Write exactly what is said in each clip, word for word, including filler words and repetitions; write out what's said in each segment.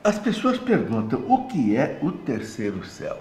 As pessoas perguntam o que é o terceiro céu.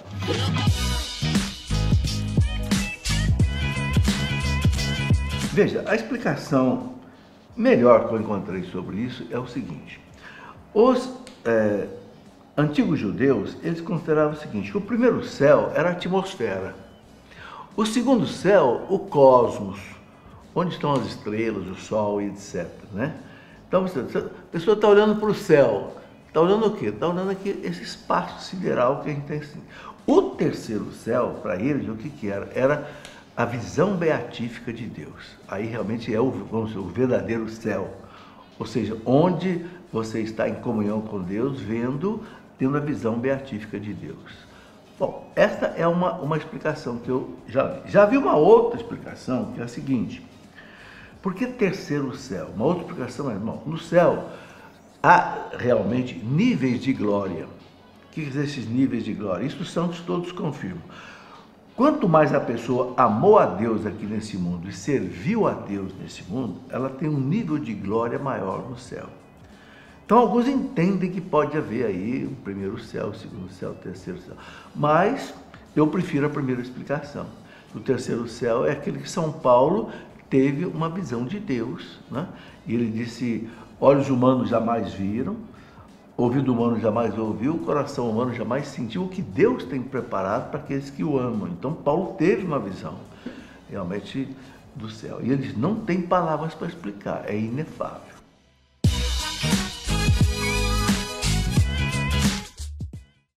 Veja, a explicação melhor que eu encontrei sobre isso é o seguinte. Os é, antigos judeus, eles consideravam o seguinte, que o primeiro céu era a atmosfera. O segundo céu, o cosmos, onde estão as estrelas, o sol e etcétera. Né? Então, a pessoa está olhando para o céu. Está olhando o quê? Está olhando aqui esse espaço sideral que a gente tem assim. O terceiro céu, para eles, o que, que era? Era a visão beatífica de Deus. Aí realmente é o, vamos dizer, o verdadeiro céu. Ou seja, onde você está em comunhão com Deus, vendo, tendo a visão beatífica de Deus. Bom, esta é uma, uma explicação que eu já vi. Já vi uma outra explicação, que é a seguinte. Por que terceiro céu? Uma outra explicação é, irmão, no céu há realmente níveis de glória. O que são esses níveis de glória? Isso os santos todos confirmam. Quanto mais a pessoa amou a Deus aqui nesse mundo e serviu a Deus nesse mundo, ela tem um nível de glória maior no céu. Então, alguns entendem que pode haver aí o primeiro céu, o segundo céu, o terceiro céu. Mas eu prefiro a primeira explicação. O terceiro céu é aquele que São Paulo teve uma visão de Deus, né? E ele disse, olhos humanos jamais viram, ouvido humano jamais ouviu, coração humano jamais sentiu o que Deus tem preparado para aqueles que o amam. Então, Paulo teve uma visão, realmente, do céu. E eles não têm palavras para explicar, é inefável.